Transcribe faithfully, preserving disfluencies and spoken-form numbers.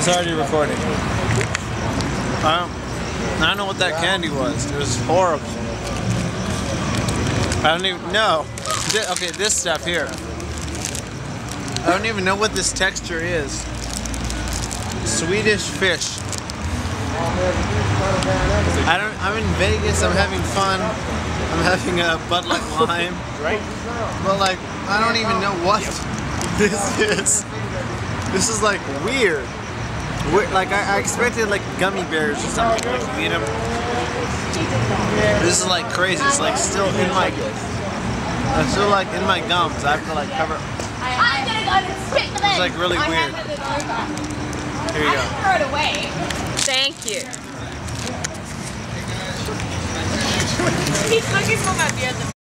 It's already recording. I don't, I don't know what that candy was. It was horrible. I don't even know. Okay, this stuff here. I don't even know what this texture is. Swedish fish. I don't. I'm in Vegas. I'm having fun. I'm having a Bud Light Lime. Right? But like, I don't even know what this is. This is like weird. Weird. Like I, I expected like gummy bears or something. Like you eat them. This is like crazy. It's like still in my. I'm still like in my gums. I have to like cover. I'm gonna go and spit the It's like really weird. Here you go. Throw it away. Thank you. He's looking for my beard.